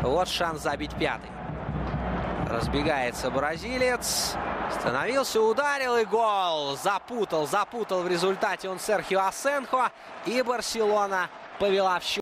Вот шанс забить пятый. Разбегается бразилец. Становился, ударил и гол. Запутал в результате он Серхио Асенхо. И Барселона повела в счет.